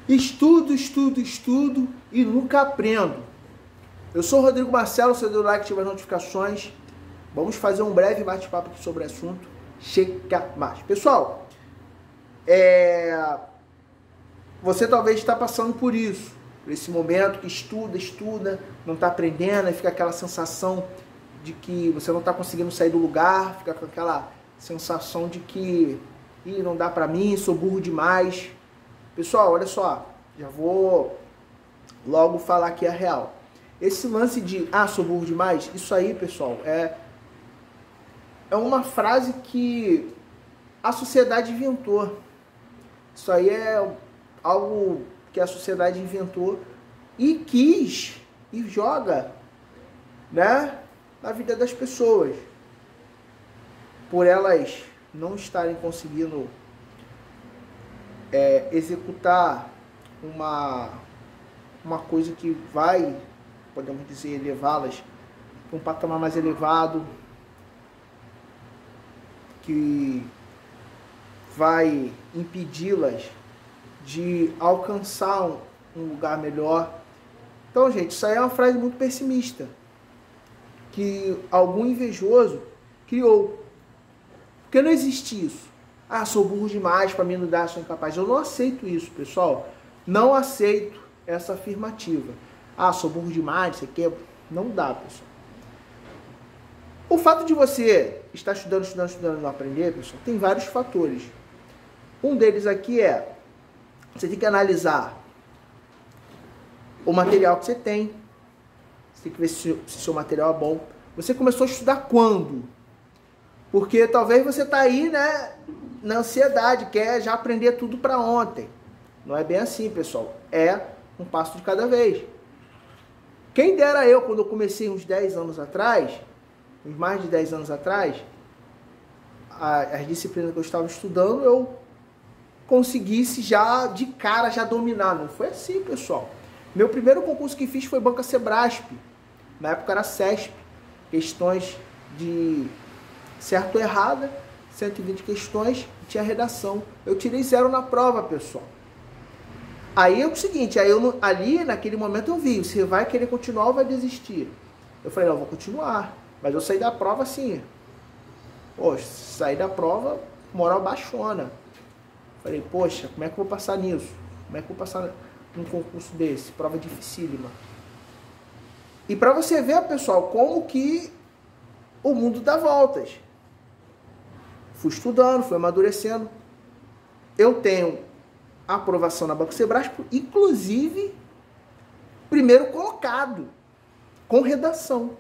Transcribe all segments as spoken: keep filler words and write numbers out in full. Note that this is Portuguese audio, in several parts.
Estudo, estudo, estudo e nunca aprendo. Eu sou o Rodrigo Marcelo, seu do like, ativa as notificações. Vamos fazer um breve bate-papo aqui sobre o assunto. Chega mais. Pessoal, é... você talvez está passando por isso, por esse momento que estuda, estuda, não está aprendendo, e fica aquela sensação de que você não está conseguindo sair do lugar, fica com aquela sensação de que Ih, não dá para mim, sou burro demais. Pessoal, olha só, já vou logo falar aqui a real. Esse lance de, ah, sou burro demais, isso aí, pessoal, é, é uma frase que a sociedade inventou. Isso aí é algo que a sociedade inventou e quis e joga, né, na vida das pessoas. Por elas não estarem conseguindo é, executar uma, uma coisa que vai, podemos dizer, levá-las para um patamar mais elevado, que vai impedi-las de alcançar um, um lugar melhor. Então, gente, isso aí é uma frase muito pessimista, que algum invejoso criou. Porque não existe isso. Ah, sou burro demais, para mim não dá, sou incapaz. Eu não aceito isso, pessoal. Não aceito essa afirmativa. Ah, sou burro demais, isso aqui não dá, pessoal. O fato de você estar estudando, estudando, estudando e não aprender, pessoal, tem vários fatores. Um deles aqui é, você tem que analisar o material que você tem. Você tem que ver se o seu material é bom. Você começou a estudar quando? Porque talvez você está aí, né, na ansiedade, quer já aprender tudo para ontem. Não é bem assim, pessoal. É um passo de cada vez. Quem dera eu, quando eu comecei uns dez anos atrás, uns mais de dez anos atrás, as disciplinas que eu estava estudando, eu conseguisse já, de cara, já dominar. Não foi assim, pessoal. Meu primeiro concurso que fiz foi Banca Sebrasp. Na época era CESP. Questões de certo ou errada, cento e vinte questões, tinha redação. Eu tirei zero na prova, pessoal. Aí é o seguinte, aí eu, ali naquele momento eu vi, você vai querer continuar ou vai desistir? Eu falei, não, eu vou continuar. Mas eu saí da prova assim. Poxa, saí da prova, moral baixona. Falei, poxa, como é que eu vou passar nisso? Como é que eu vou passar num concurso desse? Prova dificílima. E para você ver, pessoal, como que o mundo dá voltas. Fui estudando, fui amadurecendo. Eu tenho aprovação na Banco Sebrasp, inclusive primeiro colocado, com redação.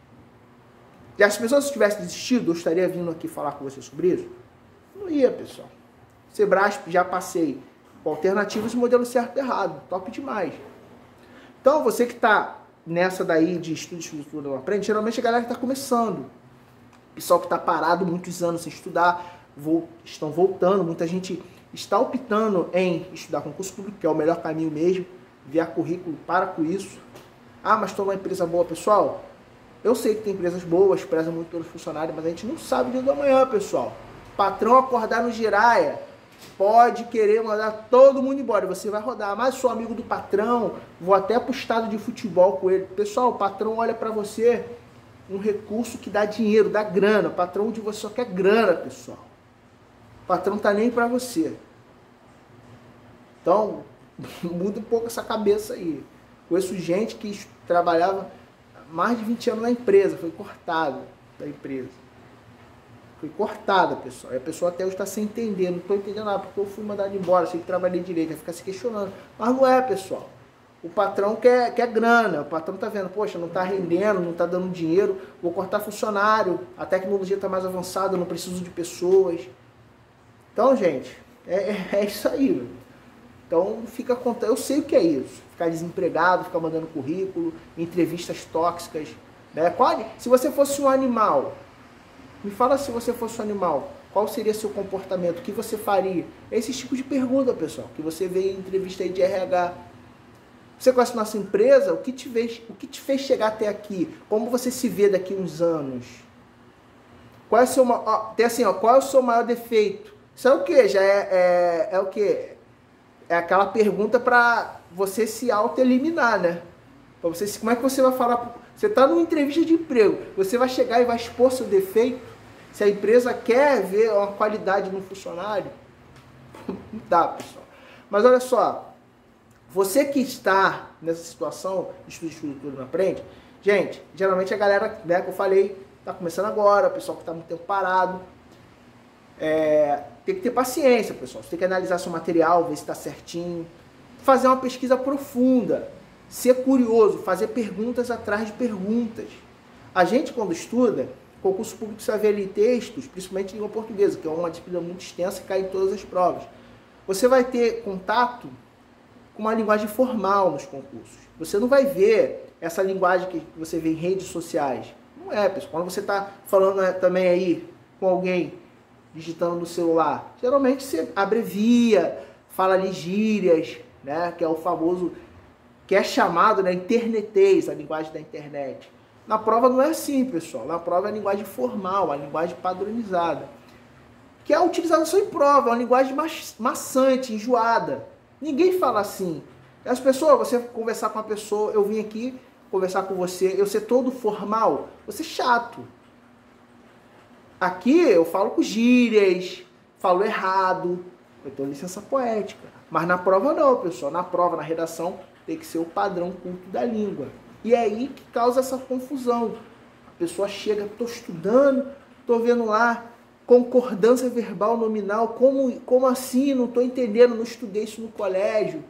E as pessoas, se tivessem desistido, eu estaria vindo aqui falar com vocês sobre isso? Não ia, pessoal. Sebrasp, já passei com alternativas e modelo certo e errado. Top demais. Então, você que está nessa daí de estudo, estudo, estudo, não aprende, geralmente a galera que está começando. Pessoal que está parado muitos anos sem estudar, vou, estão voltando, muita gente está optando em estudar concurso público, que é o melhor caminho mesmo, enviar currículo, para com isso. Ah, mas estou numa empresa boa, pessoal. Eu sei que tem empresas boas, prezam muito pelos funcionários, mas a gente não sabe o dia do amanhã, pessoal. Patrão acordar no giraia, pode querer mandar todo mundo embora, você vai rodar. Mas sou amigo do patrão, vou até para o estado de futebol com ele. Pessoal, o patrão olha para você um recurso que dá dinheiro, dá grana. O patrão de você só quer grana, pessoal. O patrão tá nem para você. Então, muda um pouco essa cabeça aí. Conheço gente que trabalhava mais de vinte anos na empresa, foi cortado da empresa. Foi cortada, pessoal. E a pessoa até hoje está sem entender. Não estou entendendo nada, porque eu fui mandado embora, sei que trabalhei direito, vai ficar se questionando. Mas não é, pessoal. O patrão quer, quer grana, o patrão está vendo, poxa, não está rendendo, não está dando dinheiro, vou cortar funcionário, a tecnologia está mais avançada, eu não preciso de pessoas. Então, gente, é, é isso aí. Meu. Então, fica contando, eu sei o que é isso, ficar desempregado, ficar mandando currículo, entrevistas tóxicas. Né? Qual, se você fosse um animal, me fala se você fosse um animal, qual seria seu comportamento, o que você faria? Esse tipo de pergunta, pessoal, que você vê em entrevista aí de R H. Você conhece nossa empresa? O que te fez, o que te fez chegar até aqui? Como você se vê daqui a uns anos? Qual é o seu, ó, tem assim, ó, qual é o seu maior defeito? Isso é o quê? Já é, é, é o quê? é aquela pergunta para você se auto-eliminar, né? Pra você, como é que você vai falar? Você está numa entrevista de emprego, você vai chegar e vai expor seu defeito? Se a empresa quer ver uma qualidade no funcionário? Não dá, pessoal. Mas olha só, você que está nessa situação, estudo, estudo, tudo na frente, gente, geralmente a galera, né, que eu falei, está começando agora, o pessoal que está muito tempo parado, é, tem que ter paciência, pessoal. Você tem que analisar seu material, ver se está certinho, fazer uma pesquisa profunda, ser curioso, fazer perguntas atrás de perguntas. A gente, quando estuda, concurso público, você vai ver ali textos, principalmente em língua portuguesa, que é uma disciplina muito extensa e cai em todas as provas. Você vai ter contato com uma linguagem formal nos concursos. Você não vai ver essa linguagem que você vê em redes sociais. Não é, pessoal. Quando você está falando também aí com alguém digitando no celular, geralmente você abrevia, fala ali gírias, né, que é o famoso, que é chamado, né, internetês, a linguagem da internet. Na prova não é assim, pessoal. Na prova é a linguagem formal, a linguagem padronizada, que é a utilização em prova, é uma linguagem maçante, enjoada. Ninguém fala assim. As pessoas, você conversar com uma pessoa, eu vim aqui conversar com você, eu ser todo formal, você é chato. Aqui eu falo com gírias, falo errado, eu tenho licença poética. Mas na prova não, pessoal. Na prova, na redação, tem que ser o padrão culto da língua. E é aí que causa essa confusão. A pessoa chega, estou estudando, estou vendo lá, concordância verbal nominal, como, como assim? Não estou entendendo, não estudei isso no colégio.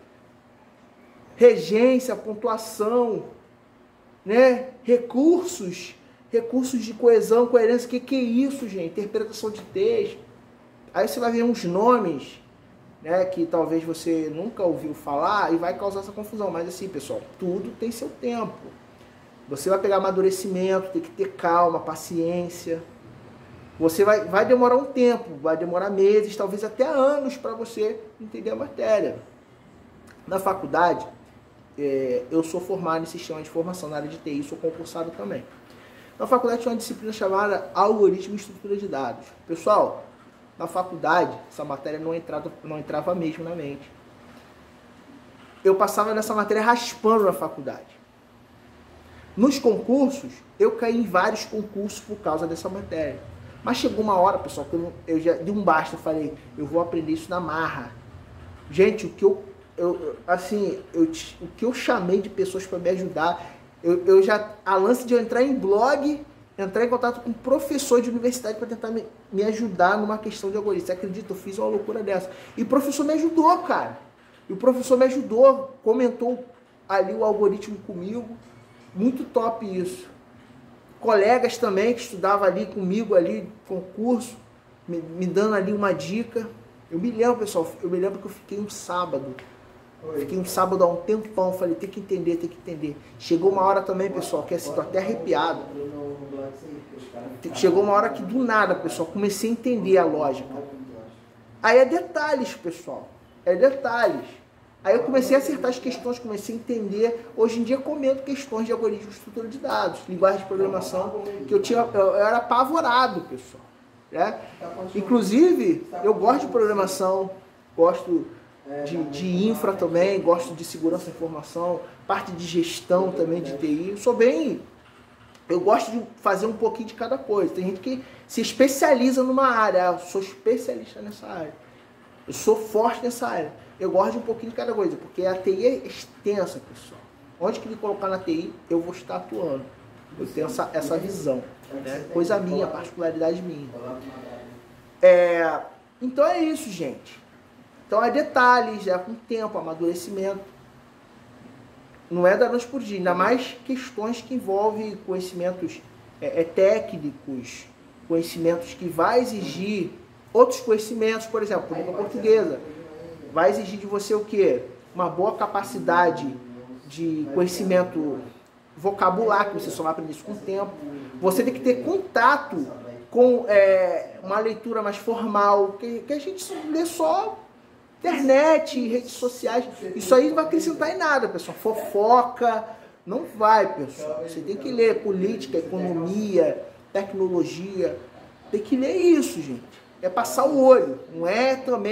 Regência, pontuação, né? Recursos, recursos de coesão, coerência, o que, que é isso, gente? Interpretação de texto. Aí você vai ver uns nomes, né, que talvez você nunca ouviu falar e vai causar essa confusão. Mas assim, pessoal, tudo tem seu tempo. Você vai pegar amadurecimento, tem que ter calma, paciência. Você vai, vai demorar um tempo, vai demorar meses, talvez até anos para você entender a matéria. Na faculdade, é, eu sou formado em sistema de informação na área de T I, sou concursado também. Na faculdade tinha uma disciplina chamada Algoritmo e Estrutura de Dados. Pessoal, na faculdade, essa matéria não entrava, não entrava mesmo na mente. Eu passava nessa matéria raspando na faculdade. Nos concursos, eu caí em vários concursos por causa dessa matéria. Mas chegou uma hora, pessoal, que eu, eu já de um basta, eu falei, eu vou aprender isso na marra. Gente, o que eu, eu assim, eu, o que eu chamei de pessoas para me ajudar, eu, eu já, a lance de eu entrar em blog, entrar em contato com um professor de universidade para tentar me, me ajudar numa questão de algoritmo. Você acredita? Eu fiz uma loucura dessa. E o professor me ajudou, cara. E o professor me ajudou, comentou ali o algoritmo comigo. Muito top isso. Colegas também que estudavam ali comigo, ali, concurso, me, me dando ali uma dica. Eu me lembro, pessoal, eu me lembro que eu fiquei um sábado. Fiquei um sábado há um tempão, falei, tem que entender, tem que entender. Chegou uma hora também, pessoal, que assim, tô até arrepiado. Chegou uma hora que do nada, pessoal, comecei a entender a lógica. Aí é detalhes, pessoal. É detalhes. Aí eu comecei a acertar as questões, comecei a entender. Hoje em dia comento questões de algoritmo de estrutura de dados, linguagem de programação, que eu tinha, eu era apavorado, pessoal. Né? Inclusive, eu gosto de programação, gosto de, de infra também, gosto de segurança da informação, parte de gestão também de T I. Eu sou bem... Eu gosto de fazer um pouquinho de cada coisa. Tem gente que se especializa numa área. Eu sou especialista nessa área. Eu sou forte nessa área. Eu gosto de um pouquinho de cada coisa, porque a T I é extensa, pessoal. Onde que me colocar na T I, eu vou estar atuando. Eu tenho essa, essa visão. Né? Coisa minha, particularidade minha. É, então é isso, gente. Então é detalhes, é com tempo, amadurecimento. Não é da noite por dia, ainda mais questões que envolvem conhecimentos é, é, técnicos, conhecimentos que vai exigir outros conhecimentos, por exemplo, por língua portuguesa. Vai exigir de você o quê? Uma boa capacidade de conhecimento vocabular, que você só vai aprender isso com o tempo. Você tem que ter contato com é, uma leitura mais formal, que, que a gente lê só internet, redes sociais. Isso aí não vai acrescentar em nada, pessoal. Fofoca, não vai, pessoal. Você tem que ler política, economia, tecnologia. Tem que ler isso, gente. É passar o olho. Não é também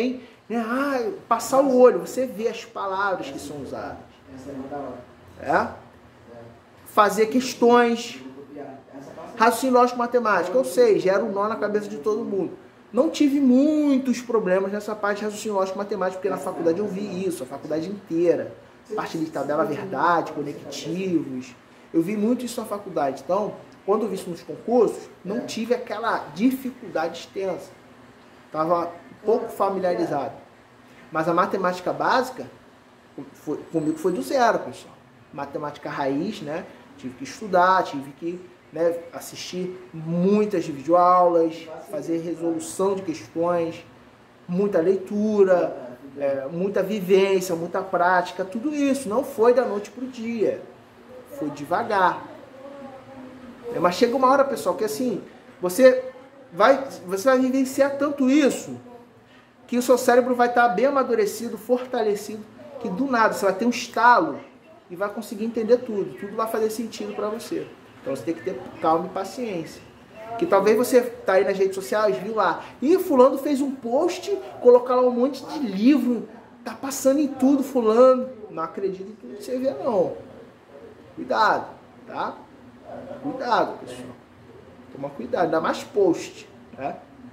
Né? Ah, passar o olho, você vê as palavras que são usadas. É? Fazer questões. Raciocínio lógico matemática, eu sei, gera um nó na cabeça de todo mundo. Não tive muitos problemas nessa parte de raciocínio lógico matemática, porque na faculdade eu vi isso, a faculdade inteira. Parte de tabela verdade, conectivos. Eu vi muito isso na faculdade. Então, quando eu vi isso nos concursos, não tive aquela dificuldade extensa. Estava um pouco familiarizado. Mas a matemática básica, foi, comigo foi do zero, pessoal. Matemática raiz, né? Tive que estudar, tive que, né, assistir muitas videoaulas, fazer resolução de questões, muita leitura, é, muita vivência, muita prática, tudo isso. Não foi da noite para o dia, foi devagar. É, mas chega uma hora, pessoal, que assim, você vai, você vai vivenciar tanto isso, que o seu cérebro vai estar bem amadurecido, fortalecido, que do nada você vai ter um estalo e vai conseguir entender tudo. Tudo vai fazer sentido para você. Então você tem que ter calma e paciência. Que talvez você tá aí nas redes sociais, viu lá, e fulano fez um post, colocar lá um monte de livro, tá passando em tudo fulano. Não acredita em tudo que você vê, não. Cuidado, tá? Cuidado, pessoal. Toma cuidado, ainda mais post, né?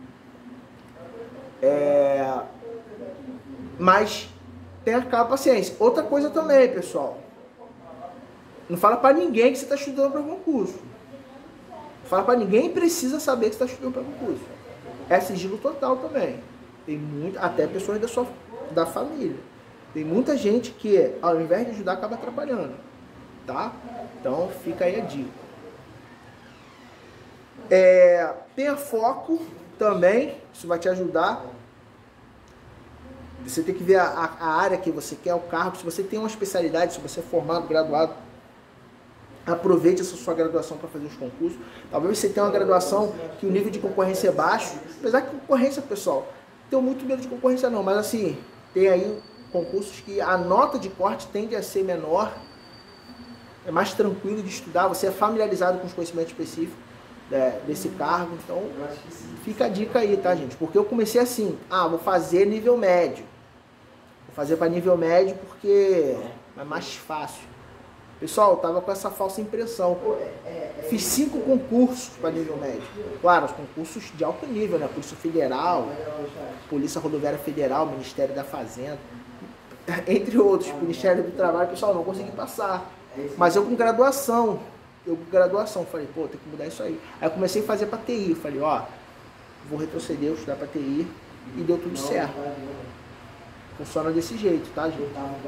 É... Mas tenha calma e paciência. Outra coisa também, pessoal. Não fala pra ninguém que você está estudando para concurso. Não fala pra ninguém que precisa saber que você está estudando para concurso. É sigilo total também. Tem muito, até pessoas da sua da família. Tem muita gente que, ao invés de ajudar, acaba atrapalhando. Tá? Então fica aí a dica. É, tenha foco também, isso vai te ajudar. Você tem que ver a, a área que você quer, o cargo. Se você tem uma especialidade, se você é formado, graduado, aproveite essa sua graduação para fazer os concursos. Talvez você tenha uma graduação que o nível de concorrência é baixo. Apesar que concorrência, pessoal, tenho muito medo de concorrência não, mas assim, tem aí concursos que a nota de corte tende a ser menor, é mais tranquilo de estudar, você é familiarizado com os conhecimentos específicos é, desse cargo, então fica a dica aí, tá, gente? Porque eu comecei assim, ah, vou fazer nível médio. Vou fazer para nível médio porque é mais fácil. Pessoal, eu tava com essa falsa impressão. Fiz cinco concursos para nível médio. Claro, os concursos de alto nível, né? Polícia Federal, Polícia Rodoviária Federal, Ministério da Fazenda, entre outros, Ministério do Trabalho. Pessoal, não consegui passar. Mas eu com graduação, eu com graduação, falei, pô, tem que mudar isso aí. Aí eu comecei a fazer para T I. Falei, ó, vou retroceder, vou estudar para T I. E deu tudo certo. Funciona desse jeito, tá, gente?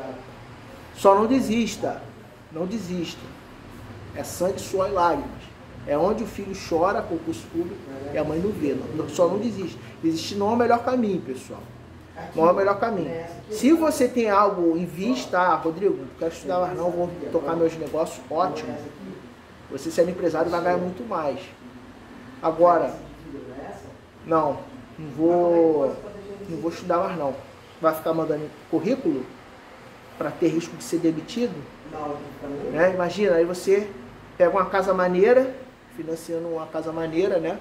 Só não desista. Não desista. É sangue, suor e lágrimas. É onde o filho chora, concurso público, e a mãe não vê. Não, só não desiste. Desistir não é o melhor caminho, pessoal. Não é o melhor caminho. Se você tem algo em vista, ah, Rodrigo, não quero estudar mais não, vou tocar meus negócios, ótimo. Você sendo empresário vai ganhar muito mais. Agora, não, não vou, não vou estudar mais não. Vai ficar mandando currículo para ter risco de ser demitido? Né? Imagina, aí você pega uma casa maneira, financiando uma casa maneira, né?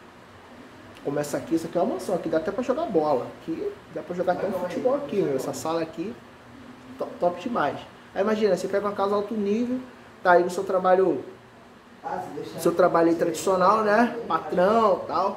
Começa aqui, isso aqui é uma mansão, aqui dá até para jogar bola, aqui dá para jogar até um futebol aqui, meu. Essa sala aqui, top, top demais. Aí imagina, você pega uma casa alto nível, tá aí no seu trabalho, seu trabalho aí tradicional, né? Patrão, tal.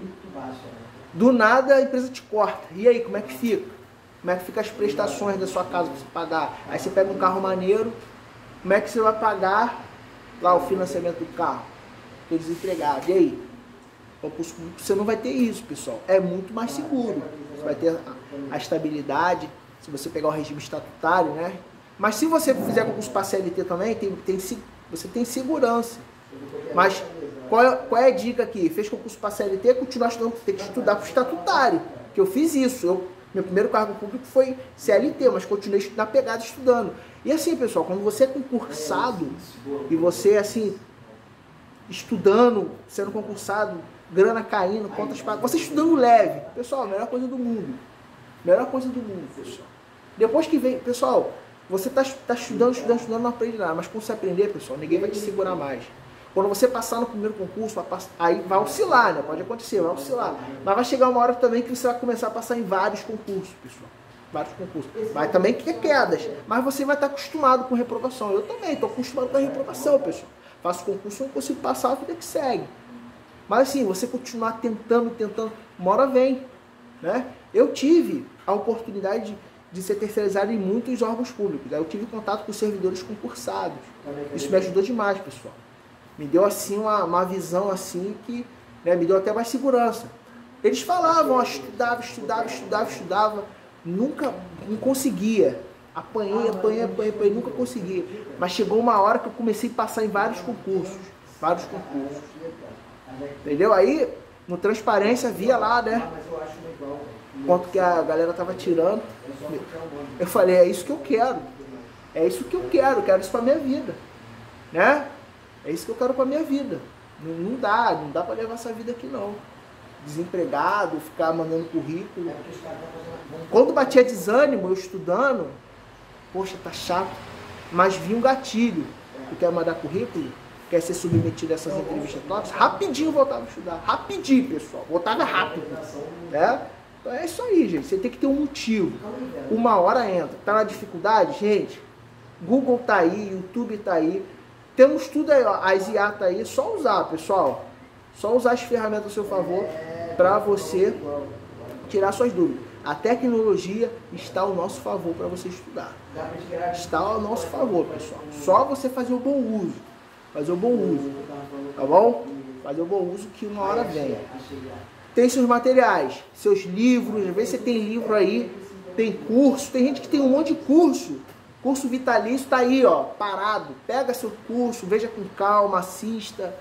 Do nada a empresa te corta. E aí, como é que fica? Como é que fica as prestações da sua casa para você pagar? Aí você pega um carro maneiro, como é que você vai pagar lá o financiamento do carro? Estou desempregado. E aí? Você não vai ter isso, pessoal. É muito mais seguro. Você vai ter a, a estabilidade, se você pegar o regime estatutário, né? Mas se você fizer concurso para C L T também, tem, tem, você tem segurança. Mas qual é, qual é a dica aqui? Fez concurso para C L T, continuar estudando, tem que estudar para o estatutário. Que eu fiz isso. Eu, Meu primeiro cargo público foi C L T, mas continuei na pegada estudando. E assim, pessoal, quando você é concursado e você, assim, estudando, sendo concursado, grana caindo, contas pagas, você estudando leve. Pessoal, a melhor coisa do mundo. Melhor coisa do mundo, pessoal. Depois que vem, pessoal, você está tá estudando, estudando, estudando, não aprende nada. Mas quando você aprender, pessoal, ninguém vai te segurar mais. Quando você passar no primeiro concurso, aí vai oscilar, né? Pode acontecer, vai oscilar. Mas vai chegar uma hora também que você vai começar a passar em vários concursos, pessoal. Vários concursos. Vai também ter quedas, mas você vai estar acostumado com reprovação. Eu também estou acostumado com a reprovação, pessoal. Faço concurso, não consigo passar, a vida que segue. Mas assim, você continuar tentando, tentando, uma hora vem, né? Eu tive a oportunidade de, de ser terceirizado em muitos órgãos públicos. Eu tive contato com servidores concursados. Isso me ajudou demais, pessoal. Me deu assim uma, uma visão assim que, né, me deu até mais segurança. Eles falavam, ó, estudava, estudava, estudava, estudava, nunca não conseguia. Apanhei, apanhei, apanhei, apanhei, nunca conseguia. Mas chegou uma hora que eu comecei a passar em vários concursos. Vários concursos. Entendeu? Aí, no Transparência, via lá, né? Quanto que a galera tava tirando. Eu falei, é isso que eu quero. É isso que eu quero, eu quero isso pra minha vida. Né? É isso que eu quero pra minha vida. Não, não dá, não dá pra levar essa vida aqui não. Desempregado, ficar mandando currículo. Quando batia desânimo, eu estudando, poxa, tá chato. Mas vi um gatilho. Tu quer mandar currículo? Quer ser submetido a essas entrevistas todas? Rapidinho eu voltava a estudar. Rapidinho, pessoal. Voltava rápido. Né? Então é isso aí, gente. Você tem que ter um motivo. Uma hora entra. Tá na dificuldade? Gente, Google tá aí, YouTube tá aí. Temos tudo aí, ó. As I A tá aí. Só usar, pessoal. Só usar as ferramentas a seu favor para você tirar suas dúvidas. A tecnologia está ao nosso favor para você estudar. Está ao nosso favor, pessoal. Só você fazer o bom uso. Fazer o bom uso. Tá bom? Fazer o bom uso que uma hora vem. Tem seus materiais, seus livros. Às vezes você tem livro aí, tem curso. Tem gente que tem um monte de curso. Curso vitalício tá aí, ó, parado. Pega seu curso, veja com calma, assista.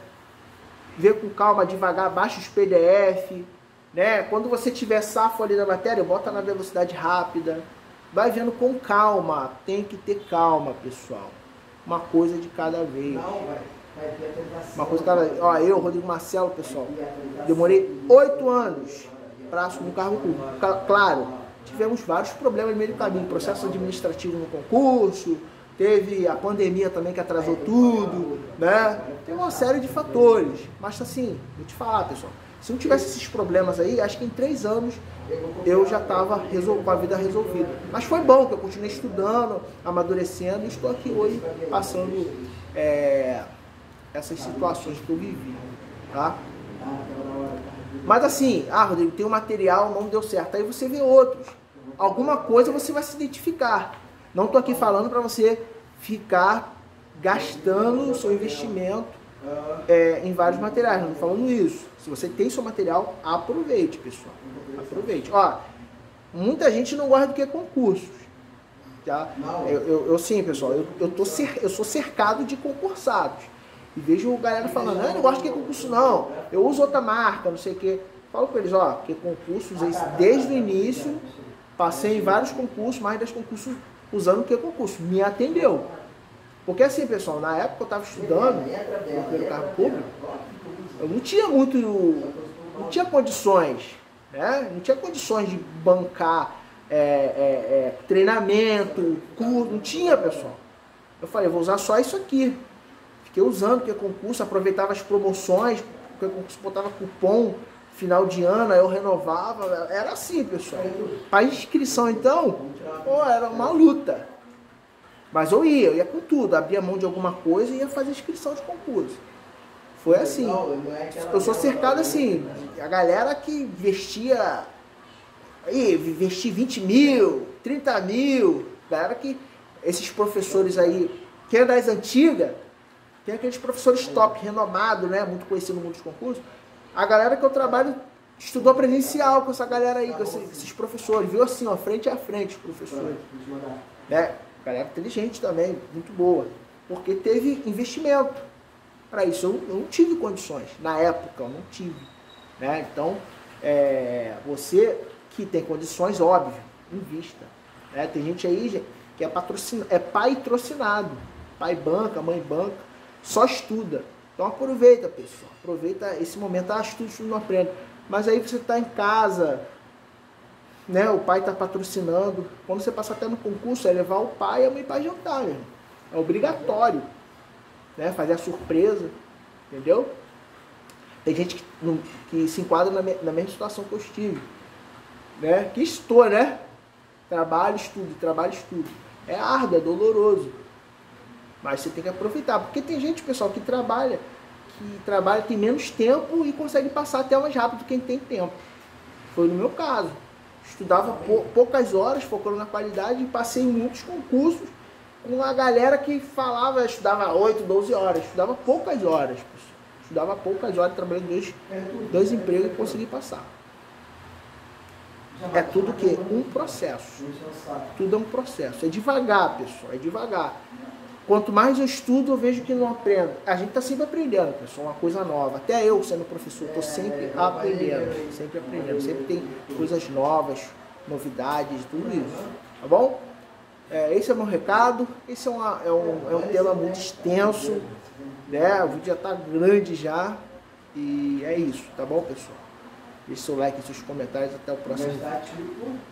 Vê com calma, devagar, baixa os P D F. Né? Quando você tiver safo ali na matéria, bota na velocidade rápida. Vai vendo com calma. Tem que ter calma, pessoal. Uma coisa de cada vez. Uma coisa de cada vez. Ó, eu, Rodrigo Marcelo, pessoal, demorei oito anos para assumir um cargo público. Claro, tivemos vários problemas no meio do caminho. Processo administrativo no concurso, teve a pandemia também que atrasou tudo, né? Tem uma série de fatores. Mas assim, vou te falar, pessoal, se não tivesse esses problemas aí, acho que em três anos eu já estava com a vida resolvida. Mas foi bom que eu continuei estudando, amadurecendo e estou aqui hoje passando é, essas situações que eu vivi, tá? Mas assim, ah, Rodrigo, tem um material, não deu certo. Aí você vê outros. Alguma coisa você vai se identificar. Não estou aqui falando para você ficar gastando o seu investimento é, em vários materiais. Não estou falando isso. Se você tem seu material, aproveite, pessoal. Aproveite. Ó, muita gente não gosta do que é concursos. Tá? Eu, eu, eu sim, pessoal, eu, eu, tô cer, eu sou cercado de concursados. E vejo galera falando, ah, eu não gosto de que é concurso não. Eu uso outra marca, não sei o quê. Falo com eles, ó, que concursos desde o início, passei em vários concursos, mais das concursos usando o que é concurso. Me atendeu. Porque assim, pessoal, na época eu estava estudando no primeiro cargo público, eu não tinha muito, não tinha condições, né? Não tinha condições de bancar é, é, é, treinamento, curso, não tinha, pessoal. Eu falei, vou usar só isso aqui. Fiquei usando, que é concurso, aproveitava as promoções, porque o concurso botava cupom, final de ano, aí eu renovava, era assim, pessoal. A inscrição, então, pô, era uma luta. Mas eu ia, eu ia com tudo, abria mão de alguma coisa e ia fazer inscrição de concurso. Foi assim. Eu sou cercado assim, a galera que vestia, aí, vestia vinte mil, trinta mil, galera que, esses professores aí, que é das antigas, tem aqueles professores top, renomados, né, muito conhecido no mundo dos concursos. A galera que eu trabalho estudou presencial com essa galera aí, com esses, esses professores, viu assim, ó, frente a frente os professores. Né? Galera inteligente também, muito boa, porque teve investimento para isso. Eu, eu não tive condições, na época eu não tive. Né? Então, é, você que tem condições, óbvio, invista. Né? Tem gente aí que é, patrocina, é pai patrocinado, pai banca, mãe banca, só estuda. Então aproveita, pessoal, aproveita esse momento, ah, estudo, estudo, não aprende. Mas aí você está em casa, né? O pai está patrocinando. Quando você passa até no concurso, é levar o pai e a mãe para jantar, meu. É obrigatório, né? Fazer a surpresa. Entendeu? Tem gente que, não, que se enquadra na, me, na mesma situação que eu estive. Né? Que estou, né? Trabalho, estudo, trabalho, estudo. É árduo, é doloroso. Mas você tem que aproveitar. Porque tem gente, pessoal, que trabalha, que trabalha, tem menos tempo e consegue passar até mais rápido quem tem tempo. Foi no meu caso. Estudava pou, poucas horas, focando na qualidade, e passei em muitos concursos com uma galera que falava, estudava oito, doze horas. Estudava poucas horas, pessoal. Estudava poucas horas, trabalhando dois, dois empregos e consegui passar. É tudo o quê? Um processo. Tudo é um processo. É devagar, pessoal. É devagar. Quanto mais eu estudo, eu vejo que não aprendo. A gente está sempre aprendendo, pessoal, uma coisa nova. Até eu, sendo professor, estou sempre aprendendo. Sempre aprendendo. Sempre tem coisas novas, novidades, tudo isso. Tá bom? É, esse é o meu recado. Esse é, uma, é, um, é um tema muito extenso. Né? O vídeo já está grande já. E é isso, tá bom, pessoal? Deixe seu like e seus comentários. Até o próximo vídeo.